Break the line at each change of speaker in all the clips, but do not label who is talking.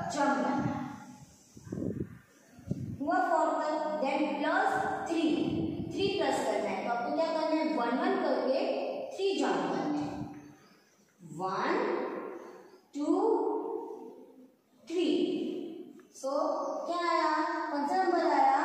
Jump करना है। हुआ 4 तक, देन +3 3 प्लस करना है, तो आपको क्या करना है 1 1 करके 3 जंप करना है। 1 2 3। सो क्या आया, कौन सा नंबर आया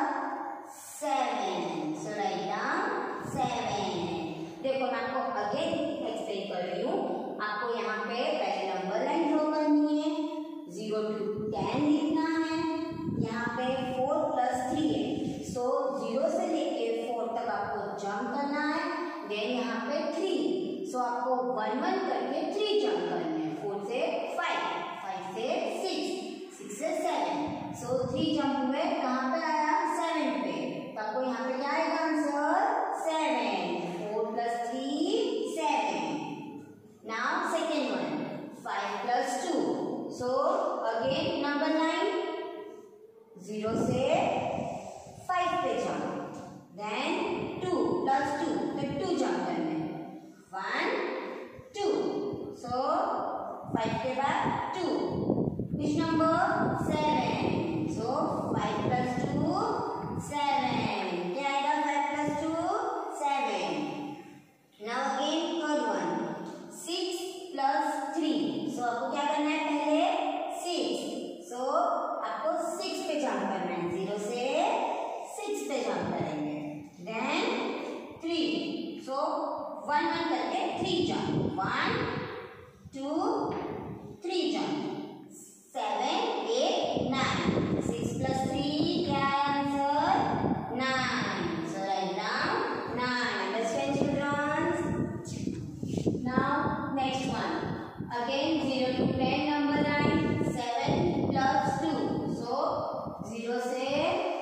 7। So write down 7। देखो मैं आपको अगेन एक्सप्लेन कर रही हूँ। आपको यहाँ पे पहले नंबर लाइन ड्रॉ करनी है, 0 to 10 लिखना है। यहाँ पे 4 + 3 है, सो 0 से लेके 4 तक आपको जंप करना है। देन यहाँ पे 3, सो आपको 1 1 करके 3 जंप करने हैं। 4 से 5, 5 से 6, 6 से 7, सो 3 जंप हुए, कहाँ पे आया 7 पे, तो आपको यहाँ पे क्या आएगा answer 7। 4 + 3 7। Now second one 5 + 2, so again number line 0 से 5 पे जंप, देन 2 + 2, तो 2 जंप करने हैं। 1 2, सो 5 के बाद 2, which number 7, so 5 + 2 7, क्या आएगा 5 + 2 7। now again third one 6 + 3, so आपको क्या करना है पहले 6, so आपको 6 पे जंप करना है। 0 से 6 पे जंप करेंगे, देन 3, so 1 1 करके 3 जंप, 1 2 3 जंप, 7 8 9, 6 + 3 क्या है answer 9। so write down 9। understand children? now next one again 0 to 10 number line 7 + 2, so 0 से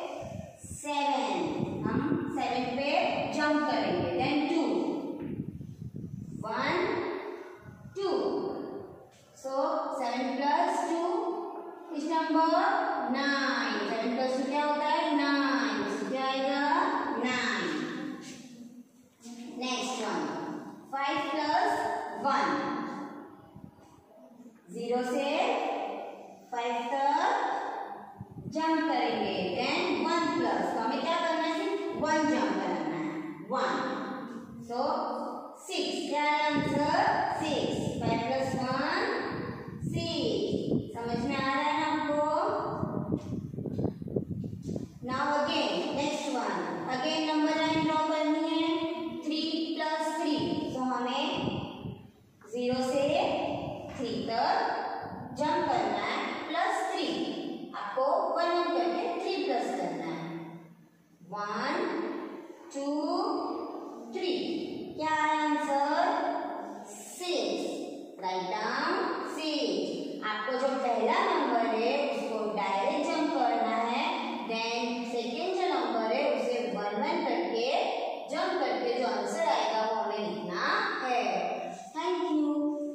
7 हम 7 पे जंप करेंगे, देन 2 1 2, so 7 + 2 इस नंबर 9। 7 + 2 क्या होता है 9, so क्या आएगा 9। नेक्स्ट वन 5 + 1, 0 से 5 तक जंप करेंगे, देन 1 प्लस, तो हमें क्या करना है सिर्फ 1 जंप करना है 1, सो 6 क्या है आंसर 6। 5 + 1 6, समझ में आ रहा है ना आपको? Now again next one, again number line draw करनी है 3 + 3, सो हमें 0 से 3 तक जंप करना है, +3 आपको 1 1 करके 3 प्लस करना है। 1 2 3, क्या है आंसर 6। Write down 6। आपको जो पहला नंबर है उसको डायरेक्ट जंप करना है, देन सेकेंड जो नंबर है उसे 1 1 करके जंप करके जो आंसर आएगा वो हमें लिखना है। Thank you.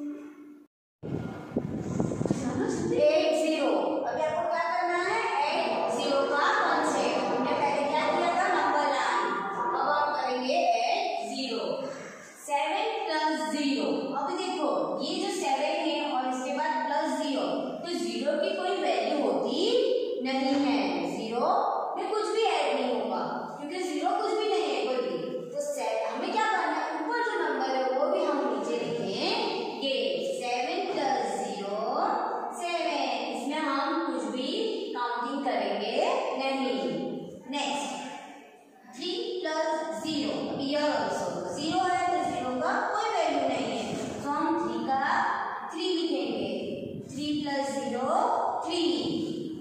8 0, अभी आपको क्या करना है 8 0 का कॉन्सेप्ट। हमने पहले क्या किया था नंबर लाइन, अब हम करेंगे 8 0। 7 + 0, अभी देखो ये जो 7 है और इसके बाद +0, तो 0 की कोई वैल्यू होती नहीं है, 0 में कुछ भी ऐड नहीं होगा क्योंकि 0 कुछ भी नहीं है कोई भी। तो हमें क्या करना है ऊपर जो नंबर है वो भी हम नीचे लिखेंगे। 7 + 0 7, इसमें हम कुछ भी काउंटिंग करेंगे नहीं। नेक्स्ट 3 + 0, ईयर ऑल्सो 0 है तो 0 का कोई वैल्यू नहीं है, तो हम 3 का 3 लिखेंगे। 3 + 0 3।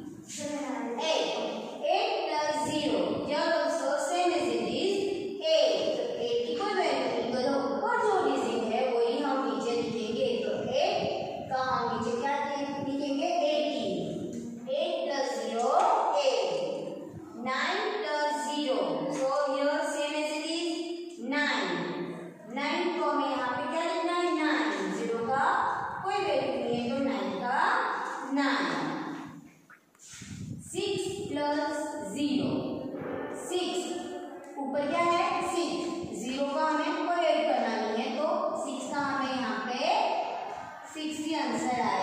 8 + 0, here also same as it is 8, तो 8 की कोई वैल्यू नहीं, तो ऊपर जो डिजिट है वही हम नीचे लिखेंगे, तो 8 का हम नीचे क्या लिखेंगे 18। 8 + 0 8। 9 + 0, so here same as it is 9। 9 को हमें यहाँ पे क्या लिखना है 9, 0 का कोई वैल्यू नहीं है तो 9 का 9। 6 + 0 6, ऊपर क्या है 6, 0 का हमें कोई ऐड करना नहीं है तो 6 का हमें यहाँ पे 6 ही आंसर आएगा।